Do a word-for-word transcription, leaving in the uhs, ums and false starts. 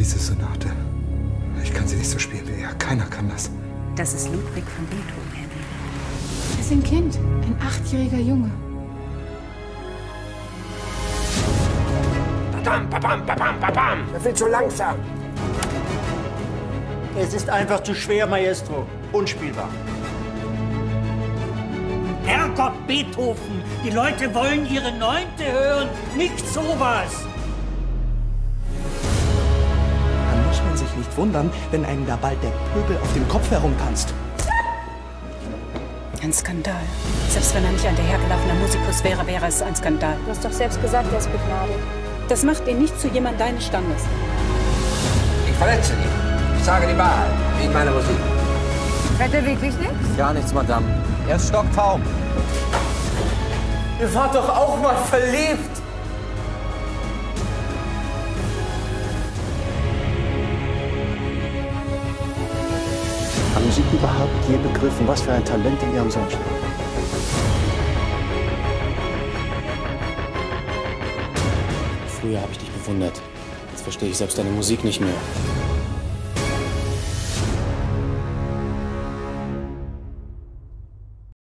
Diese Sonate. Ich kann sie nicht so spielen wie er. Keiner kann das. Das ist Ludwig van Beethoven, Henry. Er ist ein Kind, ein achtjähriger Junge. Babam, babam, babam, babam. Er will zu langsam. Es ist einfach zu schwer, Maestro. Unspielbar. Herrgott, Beethoven! Die Leute wollen ihre Neunte hören, nicht sowas! Dann muss man sich nicht wundern, wenn einem da bald der Pöbel auf dem Kopf herumtanzt. Ein Skandal. Selbst wenn er nicht ein dahergelaufener Musikus wäre, wäre es ein Skandal. Du hast doch selbst gesagt, er ist begnadet. Das macht ihn nicht zu jemand deines Standes. Ich verletze ihn. Ich sage die Wahrheit. Wegen meiner Musik. Hört er wirklich nichts? Gar nichts, Madame. Er ist stocktaub. Ihr wart doch auch mal verliebt. Haben Sie überhaupt je begriffen, was für ein Talent in Ihrem Sohn steckt? Früher habe ich dich bewundert. Jetzt verstehe ich selbst deine Musik nicht mehr.